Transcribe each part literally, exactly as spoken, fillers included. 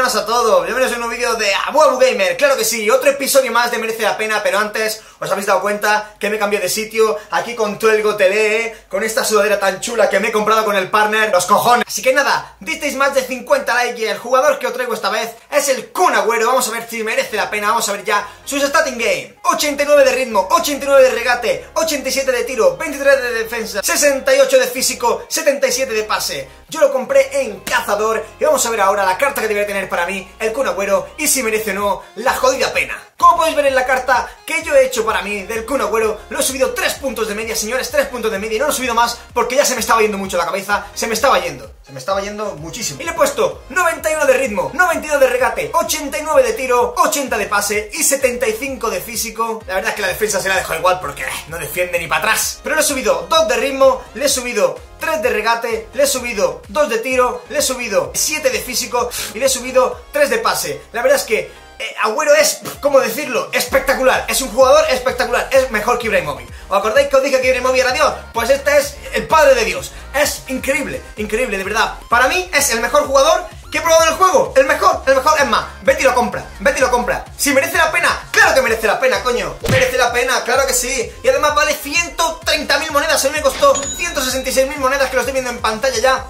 buenas a todos, bienvenidos a un nuevo vídeo de Abu Abu Gamer. Claro que sí, otro episodio más de Merece la Pena. Pero antes, os habéis dado cuenta que me cambié de sitio. Aquí con todo el gotelé, con esta sudadera tan chula que me he comprado con el partner, los cojones. Así que nada, disteis más de cincuenta likes y el jugador que os traigo esta vez es el Kun Agüero. Vamos a ver si merece la pena, vamos a ver ya sus starting game. ochenta y nueve de ritmo, ochenta y nueve de regate, ochenta y siete de tiro, veintitrés de defensa, sesenta y ocho de físico, setenta y siete de pase. Yo lo compré en Cazador y vamos a ver ahora la carta que debería tener para mí el Kun Agüero y si merece o no la jodida pena. Como podéis ver en la carta que yo he hecho para mí del Kun Agüero, lo he subido tres puntos de media, señores, tres puntos de media, y no lo he subido más porque ya se me estaba yendo mucho la cabeza, se me estaba yendo, se me estaba yendo muchísimo. Y le he puesto noventa y uno de ritmo, noventa y dos de regate, ochenta y nueve de tiro, ochenta de pase y setenta y cinco de físico. La verdad es que la defensa se la dejo igual porque eh, no defiende ni para atrás. Pero le he subido dos de ritmo, le he subido tres de regate, le he subido dos de tiro, le he subido siete de físico y le he subido tres de pase. La verdad es que Eh, Agüero es, ¿cómo decirlo? Espectacular, es un jugador espectacular, es mejor que Ibrahimovic. ¿Os acordáis que os dije que Ibrahimovic era Dios? Pues este es el padre de Dios, es increíble, increíble, de verdad. Para mí es el mejor jugador que he probado en el juego, el mejor, el mejor, es más, vete y lo compra, vete y lo compra. Si merece la pena, claro que merece la pena, coño, merece la pena, claro que sí. Y además vale ciento treinta mil monedas, a mí me costó ciento sesenta y seis mil monedas, que lo estoy viendo en pantalla ya.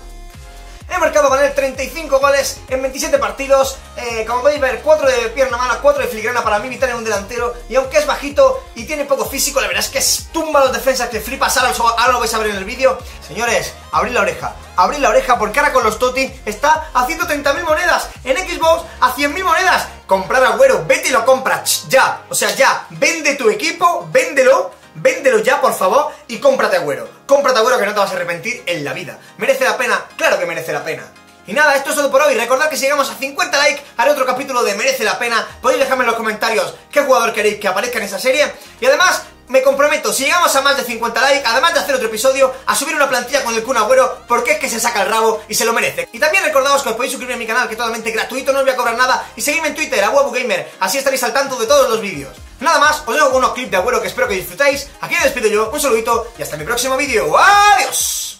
He marcado con él treinta y cinco goles en veintisiete partidos, eh, como podéis ver, cuatro de pierna mala, cuatro de filigrana, para mí vital en un delantero. Y aunque es bajito y tiene poco físico, la verdad es que tumba los defensas que flipas. Ahora, ahora lo vais a ver en el vídeo. Señores, abrid la oreja, abrid la oreja porque ahora con los Toti está a ciento treinta mil monedas, en Xbox a cien mil monedas. Comprar Agüero, vete y lo compras, ya, o sea ya, vende tu equipo, véndelo. Véndelo ya, por favor, y cómprate Agüero. Cómprate Agüero que no te vas a arrepentir en la vida. ¿Merece la pena? Claro que merece la pena. Y nada, esto es todo por hoy. Recordad que si llegamos a cincuenta likes, haré otro capítulo de Merece la Pena. Podéis dejarme en los comentarios qué jugador queréis que aparezca en esa serie. Y además, me comprometo, si llegamos a más de cincuenta likes, además de hacer otro episodio, a subir una plantilla con el Kun Agüero, porque es que se saca el rabo y se lo merece. Y también recordaos que os podéis suscribir a mi canal, que es totalmente gratuito, no os voy a cobrar nada, y seguidme en Twitter, Abu Abu Gamer, así estaréis al tanto de todos los vídeos. Nada más, os dejo con unos clips de Agüero que espero que disfrutéis. Aquí me despido yo, un saludito y hasta mi próximo vídeo. ¡Adiós!